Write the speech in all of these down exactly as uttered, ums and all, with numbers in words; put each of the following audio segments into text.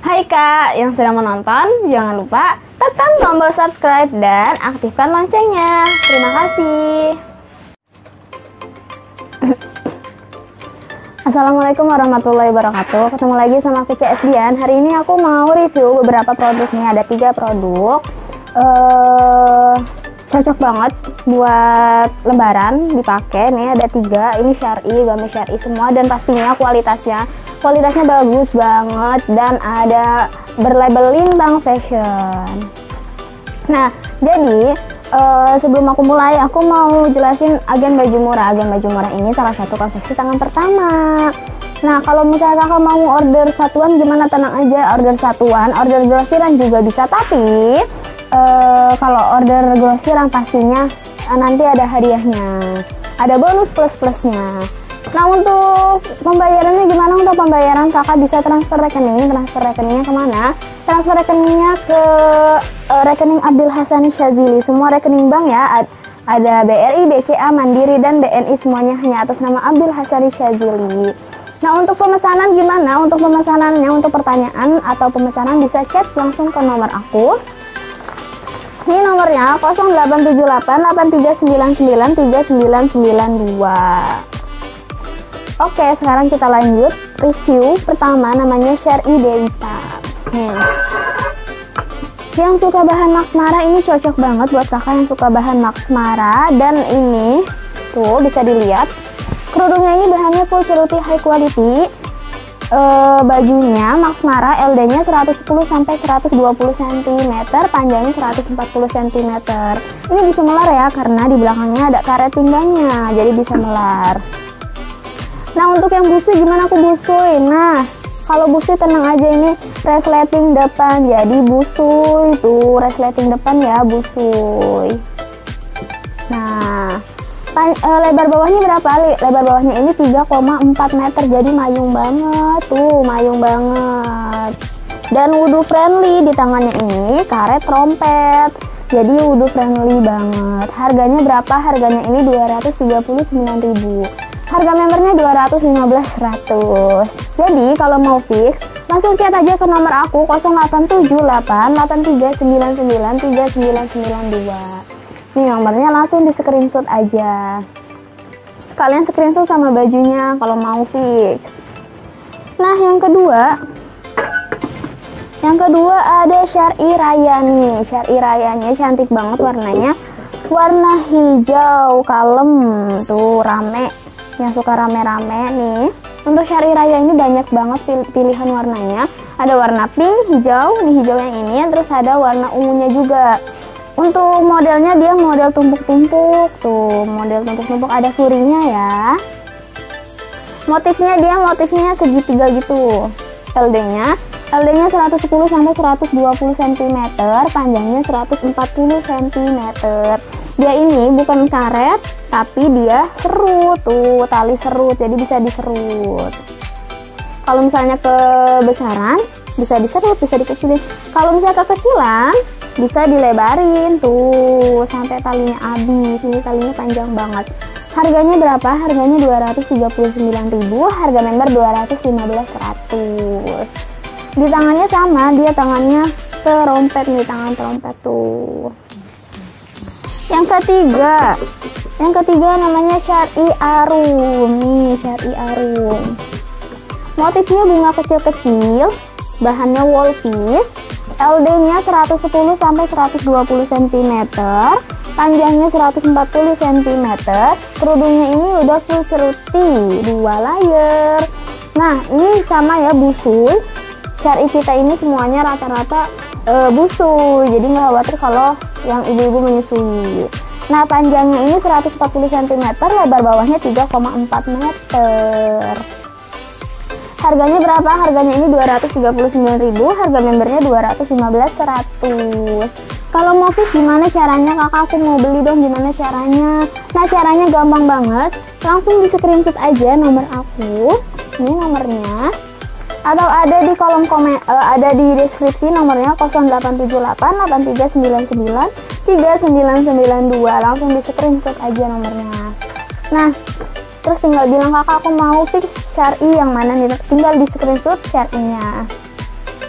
Hai Kak yang sedang menonton, jangan lupa tekan tombol subscribe dan aktifkan loncengnya. Terima kasih. Assalamualaikum warahmatullahi wabarakatuh. Ketemu lagi sama aku C S Dian. Hari ini aku mau review beberapa produk nih. Ada tiga produk. Uh, cocok banget buat lebaran dipakai. Nih ada tiga. Ini syari, gamis syari semua dan pastinya kualitasnya kualitasnya bagus banget dan ada berlabelin Bank Fashion. Nah, jadi uh, sebelum aku mulai, aku mau jelasin agen baju murah. Agen baju murah ini salah satu konveksi tangan pertama. Nah, kalau misalnya kakak mau order satuan gimana, tenang aja, order satuan, order grosiran juga bisa. Tapi uh, kalau order grosiran pastinya uh, nanti ada hadiahnya, ada bonus plus-plusnya. Nah, untuk pembayarannya gimana? Untuk pembayaran kakak bisa transfer rekening. Transfer rekeningnya kemana? Transfer rekeningnya ke uh, rekening Abdul Hasani Syazili. Semua rekening bank ya, ada B R I, B C A, Mandiri, dan B N I, semuanya hanya atas nama Abdul Hasani Syazili. Nah, untuk pemesanan gimana? Untuk pemesanannya, untuk pertanyaan atau pemesanan bisa chat langsung ke nomor aku. Ini nomornya nol delapan tujuh delapan delapan tiga sembilan sembilan tiga sembilan sembilan dua. Oke, sekarang kita lanjut review. Pertama namanya Syari Dewita. Nih. Yang suka bahan Max Mara ini cocok banget buat kakak yang suka bahan Max Mara. Dan ini tuh bisa dilihat kerudungnya ini bahannya full ceruti high quality. E, bajunya Max Mara, L D-nya seratus sepuluh sampai seratus dua puluh sentimeter, panjangnya seratus empat puluh sentimeter. Ini bisa melar ya karena di belakangnya ada karet pinggangnya, jadi bisa melar. Nah, untuk yang busui gimana aku busui? Nah, kalau busui tenang aja, ini resleting depan, jadi busui tuh resleting depan ya, busui. Nah, pan, e, lebar bawahnya berapa? Lebar bawahnya ini tiga koma empat meter, jadi mayung banget tuh, mayung banget. Dan wudhu friendly, di tangannya ini karet trompet, jadi wudhu friendly banget. Harganya berapa? Harganya ini dua ratus tiga puluh sembilan ribu. Harga membernya dua ratus lima belas seratus. Jadi kalau mau fix langsung chat aja ke nomor aku nol delapan tujuh delapan delapan tiga sembilan sembilan tiga sembilan sembilan dua. Nih nomornya, langsung di screenshot aja. Sekalian screenshot sama bajunya kalau mau fix. Nah, yang kedua Yang kedua ada Syari Raya nih. Syari Rayanya cantik banget warnanya. Warna hijau kalem tuh, rame. Yang suka rame-rame nih, untuk Syari Raya ini banyak banget pilihan warnanya. Ada warna pink, hijau, nih hijau yang ini, terus ada warna ungunya juga. Untuk modelnya dia model tumpuk-tumpuk tuh, model tumpuk-tumpuk, ada furinya ya. Motifnya dia motifnya segitiga gitu. L D-nya L D-nya seratus sepuluh sampai seratus dua puluh sentimeter, panjangnya seratus empat puluh sentimeter. Dia ini bukan karet, tapi dia serut tuh, tali serut, jadi bisa diserut. Kalau misalnya kebesaran bisa diserut, bisa dikecilin. Kalau misalnya kekecilan bisa dilebarin tuh sampai talinya habis. Ini talinya panjang banget. Harganya berapa? Harganya dua ratus tiga puluh sembilan ribu, harga member dua ratus lima belas seratus. Di tangannya sama, dia tangannya terompet nih, tangan terompet tuh. Yang ketiga, yang ketiga namanya Syari Arum nih, Syari Arum. Motifnya bunga kecil-kecil, bahannya wool piece, L D-nya seratus sepuluh sampai seratus dua puluh sentimeter, panjangnya seratus empat puluh sentimeter. Kerudungnya ini udah full ceruti, dua layer. Nah, ini sama ya, busui. Syari kita ini semuanya rata-rata e, busui, jadi nggak khawatir kalau yang ibu-ibu menyusui. Nah, panjangnya ini seratus empat puluh sentimeter, lebar bawahnya tiga koma empat meter. Harganya berapa? Harganya ini dua ratus tiga puluh sembilan ribu, harga membernya dua ratus lima belas seratus. Kalau mau fix gimana caranya? Kakak, aku mau beli dong, gimana caranya? Nah, caranya gampang banget. Langsung di screenshot aja nomor aku. Ini nomornya. Atau ada di kolom komen, uh, ada di deskripsi nomornya nol delapan tujuh delapan delapan tiga sembilan sembilan tiga sembilan sembilan dua. Langsung di screenshot aja nomornya. Nah, terus tinggal bilang kakak aku mau fix syari yang mana nih, tinggal di screenshot syarinya.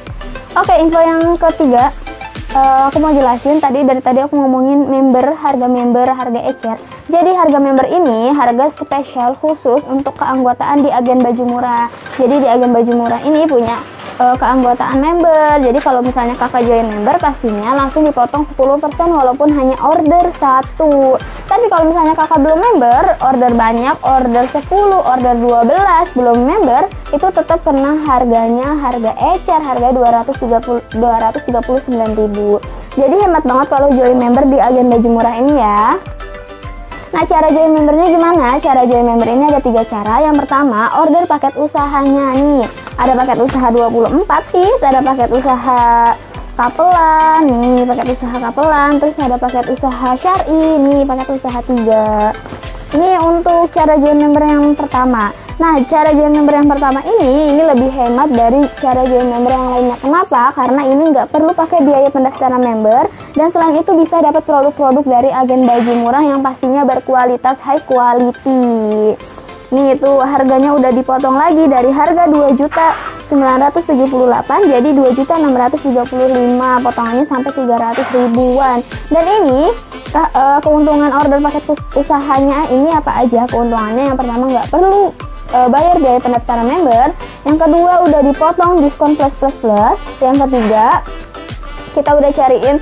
Oke, info yang ketiga, uh, aku mau jelasin tadi dari tadi aku ngomongin member, harga member, harga ecer. Jadi harga member ini harga spesial khusus untuk keanggotaan di agen baju murah. Jadi di agen baju murah ini punya uh, keanggotaan member. Jadi kalau misalnya kakak join member pastinya langsung dipotong sepuluh persen walaupun hanya order satu. Tapi kalau misalnya kakak belum member, order banyak, order sepuluh, order dua belas belum member, itu tetap kena harganya harga ecer, harga dua ratus tiga puluh sembilan ribu. Jadi hemat banget kalau join member di agen baju murah ini ya. Nah, cara join membernya gimana? Cara join member ini ada tiga cara. Yang pertama, order paket usahanya nih. Ada paket usaha dua puluh empat piece, ada paket usaha kapelan nih, paket usaha kapelan, terus ada paket usaha syar'i nih, paket usaha tiga. Ini untuk cara join member yang pertama. Nah, cara join member yang pertama ini ini lebih hemat dari cara join member yang lainnya. Kenapa? Karena ini nggak perlu pakai biaya pendaftaran member, dan selain itu bisa dapat produk-produk dari agen baju murah yang pastinya berkualitas high quality. Nih itu harganya udah dipotong lagi dari harga dua juta sembilan ratus tujuh puluh delapan jadi dua juta enam ratus tiga puluh lima, potongannya sampai tiga ratus ribuan. Dan ini ke, uh, keuntungan order paket usahanya ini apa aja keuntungannya? Yang pertama, nggak perlu uh, bayar biaya pendaftaran member. Yang kedua, udah dipotong diskon plus plus plus. Yang ketiga, kita udah cariin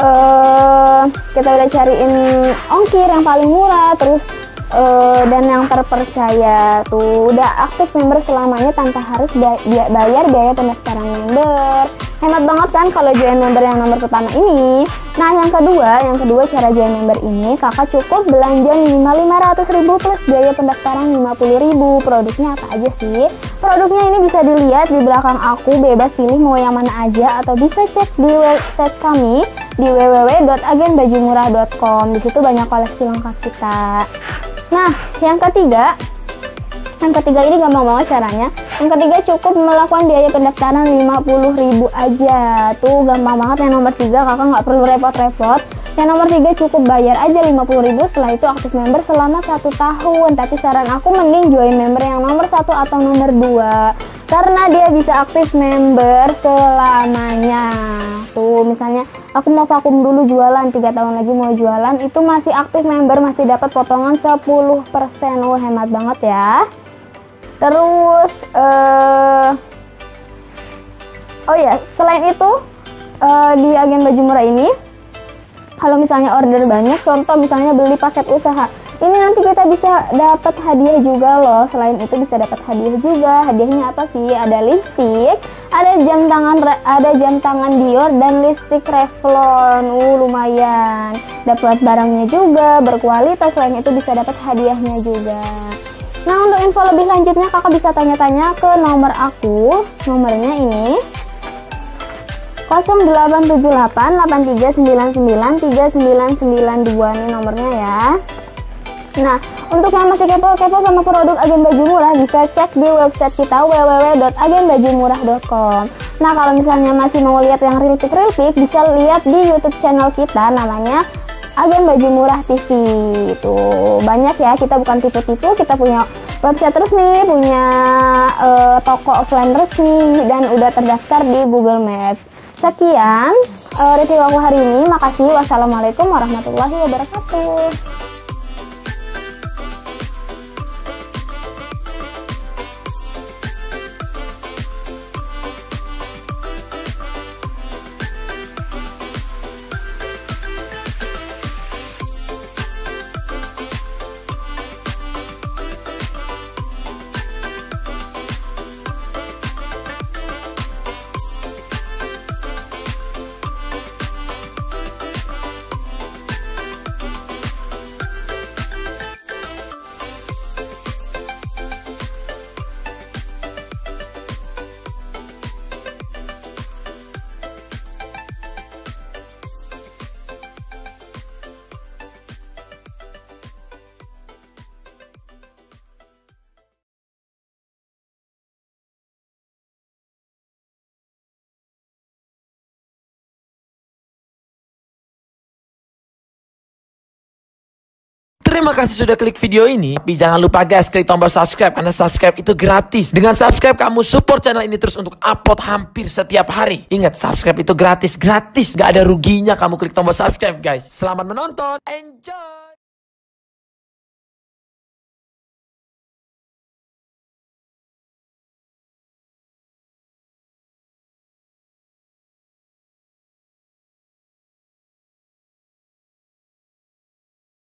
uh, kita udah cariin ongkir yang paling murah, terus Uh, dan yang terpercaya tuh udah aktif member selamanya tanpa harus bayar biaya pendaftaran member. Hemat banget kan kalau join member yang nomor pertama ini. Nah, yang kedua, yang kedua cara join member ini kakak cukup belanja minimal lima ratus ribu plus biaya pendaftaran lima puluh ribu. Produknya apa aja sih? Produknya ini bisa dilihat di belakang aku, bebas pilih mau yang mana aja atau bisa cek di website kami di w w w dot agen baju murah dot com. Di situ banyak koleksi lengkap kita. Nah, yang ketiga, yang ketiga ini gampang banget caranya. Yang ketiga cukup melakukan biaya pendaftaran lima puluh ribu aja. Tuh gampang banget. Yang nomor tiga kakak nggak perlu repot-repot. Yang nomor tiga cukup bayar aja lima puluh ribu, setelah itu aktif member selama satu tahun. Tapi saran aku mending join member yang nomor satu atau nomor dua, karena dia bisa aktif member selamanya. Tuh misalnya aku mau vakum dulu jualan, tiga tahun lagi mau jualan, itu masih aktif member, masih dapat potongan sepuluh persen. Wah, hemat banget ya. Terus uh, oh ya, selain itu uh, di agen baju murah ini kalau misalnya order banyak, contoh misalnya beli paket usaha, ini nanti kita bisa dapat hadiah juga loh. Selain itu bisa dapat hadiah juga. Hadiahnya apa sih? Ada lipstick, ada jam tangan, ada jam tangan Dior dan lipstick Revlon. Uh, lumayan. Dapat barangnya juga berkualitas. Selain itu bisa dapat hadiahnya juga. Nah, untuk info lebih lanjutnya kakak bisa tanya-tanya ke nomor aku. Nomornya ini nol delapan tujuh delapan delapan tiga sembilan sembilan tiga sembilan sembilan dua, nih nomornya ya. Nah, untuk yang masih kepo-kepo sama produk agen baju murah bisa cek di website kita w w w dot agen baju murah dot com. Nah, kalau misalnya masih mau lihat yang real pic real pic bisa lihat di YouTube channel kita namanya Agen Baju Murah T V. Itu banyak ya, kita bukan tipu-tipu, kita punya website resmi, punya uh, toko offline resmi, dan udah terdaftar di Google Maps. Sekian uh, review aku hari ini. Makasih. Wassalamualaikum warahmatullahi wabarakatuh. Terima kasih sudah klik video ini. Tapi jangan lupa guys, klik tombol subscribe karena subscribe itu gratis. Dengan subscribe kamu support channel ini terus untuk upload hampir setiap hari. Ingat, subscribe itu gratis, gratis, gak ada ruginya kamu klik tombol subscribe guys. Selamat menonton, enjoy.